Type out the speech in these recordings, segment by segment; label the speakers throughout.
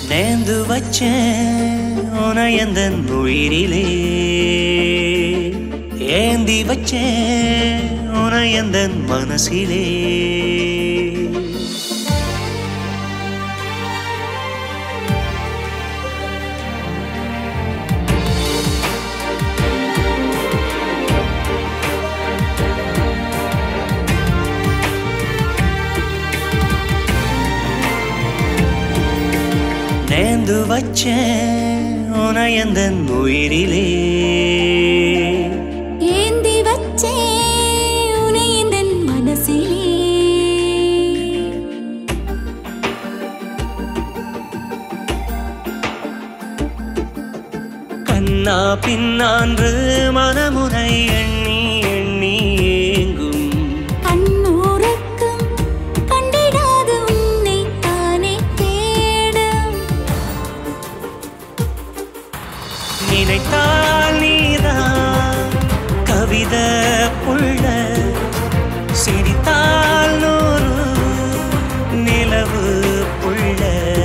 Speaker 1: நேந்து வச்சேன் உனையந்தன் உயிரிலே ஏந்தி வச்சேன் உனையந்தன் மனசிலே நேந்து வச்சேன் உனையந்தன் உயிரிலே
Speaker 2: ஏந்தி வச்சேன் உனையந்தன் மனசிலே
Speaker 1: கண்ணா பின்னான்று மனமுனை எண்ணி எண்ணி ஏங்கும்
Speaker 2: கண்ணூரக்கும் கண்டிடாது உன்னை தானே தேடும்
Speaker 1: நினைத்தால் நீதான் கவிதை புள்ள சிரித்தால் நூறு நிலவு புள்ள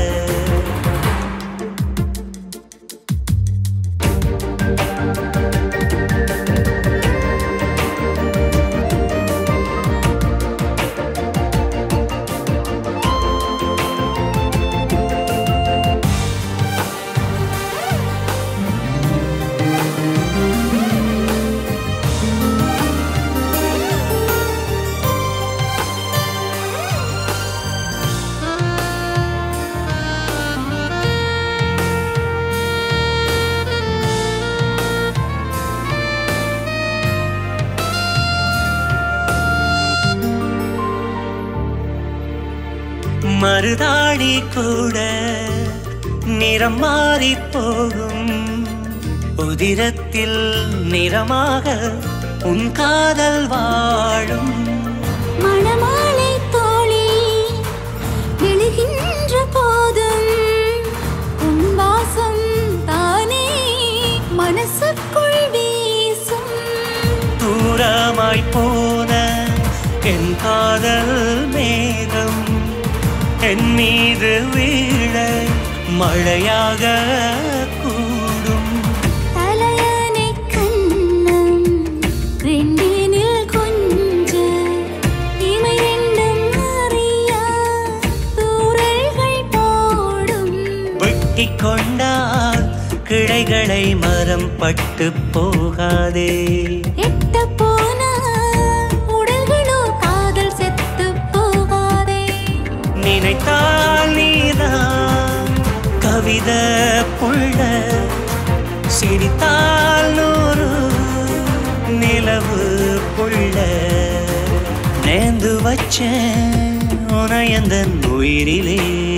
Speaker 1: மருதாடி கூட நிறம் மாறி போகும் உதிரத்தில் நிறமாக உன் காதல் வாழும்
Speaker 2: மணமாலை தோழி விழுகின்ற போதும் உன் வாசம் தானே மனசுக்குள் வீசும்
Speaker 1: தூரமாய் போன என் காதல் மேகம் என் மீது வீழ மழையாக கூடும்
Speaker 2: தலையணை கண்ணம் ரெண்டினில் கொஞ்ச இமை ரெண்டும் அறியா தூரல்கள் போடும்
Speaker 1: வெட்டி கொண்டால் கிளைகளை மரம் பட்டு போகாதே
Speaker 2: எட்ட போன உடல்களோ காதல் செத்து போகாதே
Speaker 1: நினைத்தால் நீதான் கவிதை புள்ள சிரித்தால் நூறு நிலவு புள்ள நேந்து வச்சேன் உனையந்தன் உயிரிலே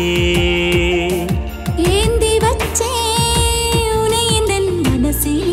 Speaker 2: ஏந்தி வச்சேன் உனையந்தன் மனசிலே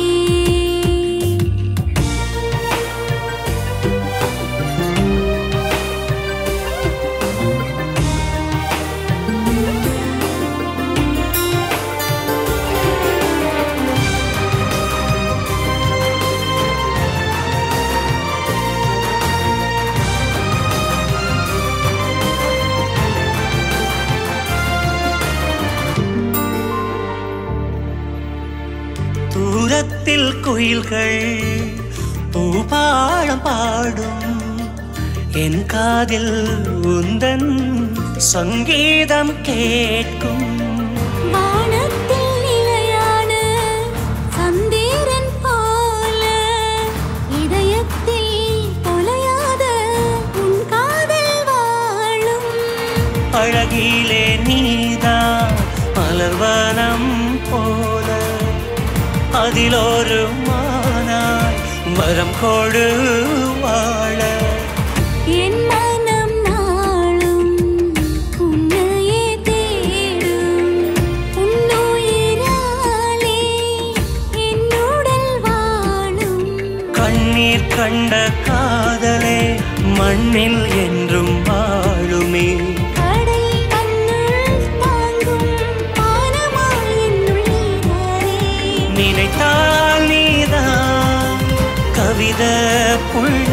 Speaker 1: தூரத்தில் குயில்கள் பூபாடம் பாடும் என் காதில் உந்தன் சங்கீதம் கேட்கும்
Speaker 2: வானத்தில் நிலையான சந்திரன் போல இதயத்தில் தொலையாத உன் காதல் வாழும்
Speaker 1: அழகிலே நீதான் மலர்வனம் போல அதிலொரு மானாய் மரம் கொடு வாழ
Speaker 2: என் மனம் நாளும் உன்னையே தேடும் உன்னுயிராலே என்னுடல் வாழும்
Speaker 1: கண்ணீர் கண்ட காதலே மண்ணில் என்றும் வாழுமே
Speaker 2: கடல் கண்ணுள் தாங்கும் பானமாய் என்னுள் நீதானே
Speaker 1: நினைத்தால் நீதான் கவிதை புள்ள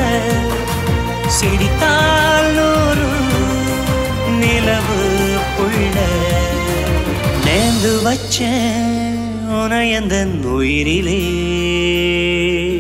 Speaker 1: சிரித்தால் நூறு நிலவு புள்ள வச்சேன் உனை எந்தன் உயிரிலே